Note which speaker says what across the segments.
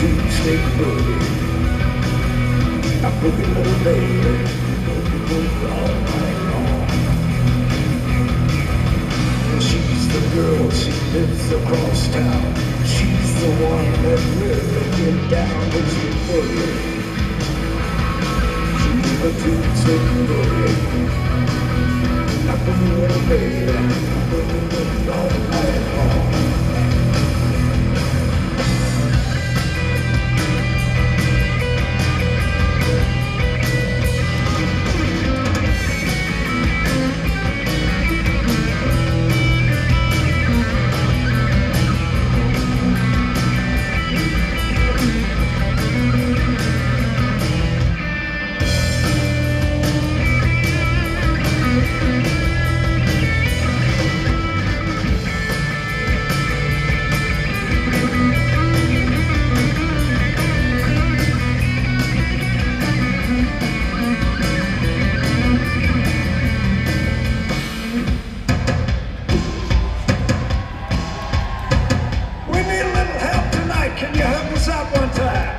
Speaker 1: Tuesday boogie. A boogie little baby, boogie boogie all night long. She's the girl, she lives across town. She's the one that really get down when she boogie. She's the Tuesday boogie. A boogie little baby, boogie boogie all night long. Can you help us out one time?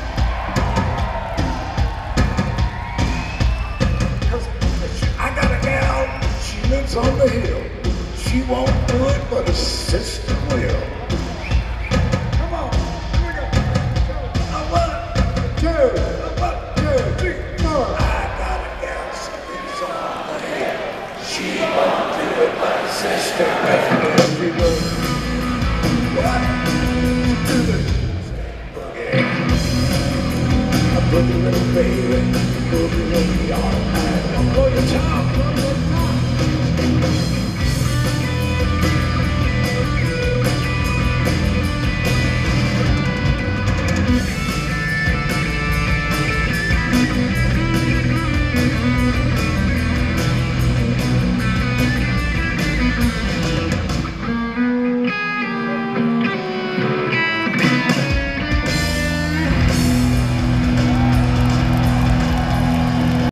Speaker 1: 'Cause I got a gal, she lives on the hill. She won't do it, but her sister will. Come on, here we go. A 1, 2, a 1, 2, 3, 4. I got a gal, she lives on the hill. She won't do it, but her sister will. What? Boogie little baby, boogie little all night. Blow your top, blow your top.